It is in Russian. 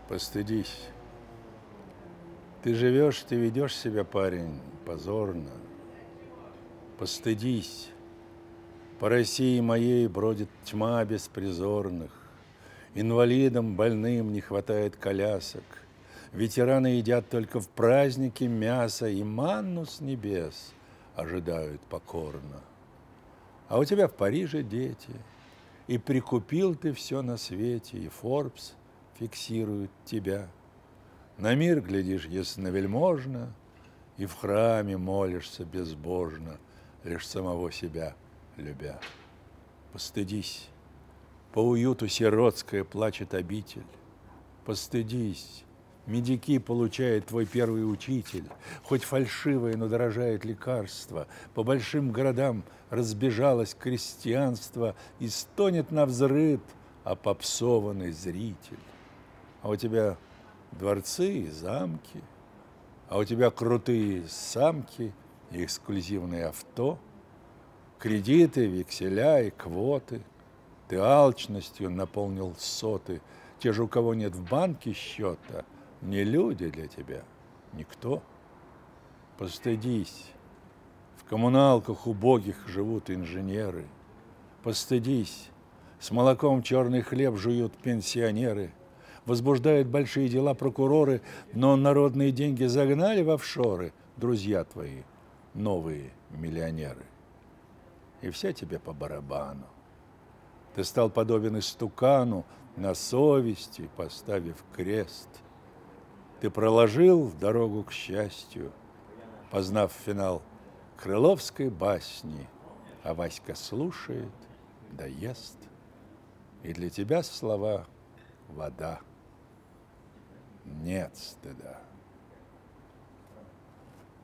Постыдись. Ты живешь, ты ведешь себя, парень, позорно. Постыдись. По России моей бродит тьма беспризорных. Инвалидам, больным не хватает колясок. Ветераны едят только в праздники мясо и манну с небес ожидают покорно. А у тебя в Париже дети, и прикупил ты все на свете, и Forbes фиксирует тебя. На мир глядишь ясновельможно, и в храме молишься безбожно, лишь самого себя любя. Постыдись, по уюту сиротская плачет обитель. Постыдись, медики получает твой первый учитель. Хоть фальшивое, но дорожает лекарство. По большим городам разбежалось крестьянство и стонет навзрыд опопсованный зритель. А у тебя дворцы и замки, а у тебя крутые самки и эксклюзивные авто, кредиты, векселя и квоты. Ты алчностью наполнил соты. Те же, у кого нет в банке счета, не люди для тебя, никто. Постыдись, в коммуналках убогих живут инженеры. Постыдись, с молоком черный хлеб жуют пенсионеры. Возбуждают большие дела прокуроры, но народные деньги загнали в офшоры друзья твои, новые миллионеры. И все тебе по барабану. Ты стал подобен истукану, на совести поставив крест. Ты проложил дорогу к счастью, познав финал крыловской басни, а Васька слушает да ест. И для тебя слова вода. Нет стыда.